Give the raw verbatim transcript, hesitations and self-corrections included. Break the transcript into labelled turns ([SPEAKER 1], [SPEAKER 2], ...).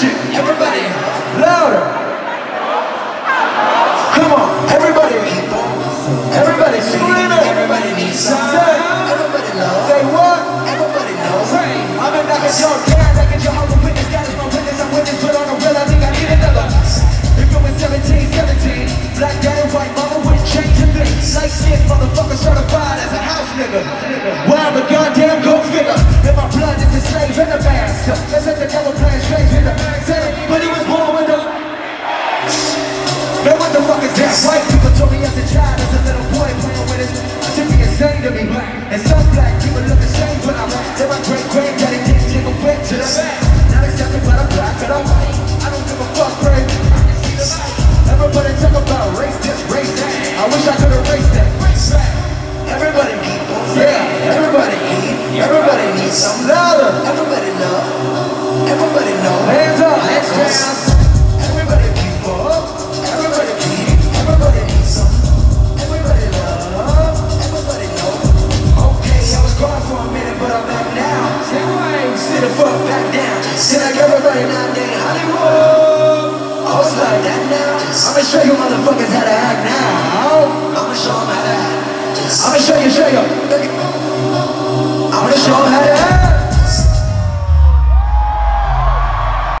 [SPEAKER 1] shit. Everybody, louder. Come on, everybody. Everybody scream it. Everybody needs something. Everybody loves. Say what? Everybody knows. I've been knocking your down, knocking your heart with witness. God is my witness. I'm witness, but on the real, I think I need another. If you in seventeen, seventeen, black dad and white mama wouldn't change a thing. Light skin motherfucker certified as a house nigga. Well, the goddamn go figure. In my blood is a slave in the master. Let's let the devil play straight in the center. But he was born with the. Man, what the fuck is that? White people told me as a child, as a little boy playing with it, I should be insane to be black. And some black people look the same when I'm rap. Then my great granddaddy didn't jingle back to the back. Not accepted, but I'm black, but I'm white. I don't give a fuck, Craig. Everybody talk about race this, race that. I wish I could erase that. Everybody keep on saying. Yeah, everybody eat. Everybody needs some louder. Everybody love. Everybody know. Hands up, hands down. Everybody keep up. Everybody keep. Everybody needs some. Everybody love. Everybody know. Okay, I was gone for a minute, but I'm back now. Say why? Sit the fuck back down. Sit like everybody now in Hollywood. I was like that now. I'ma show you motherfuckers how to act now. I'ma show them how to act. I'ma show you, show you. I'ma show them how to act.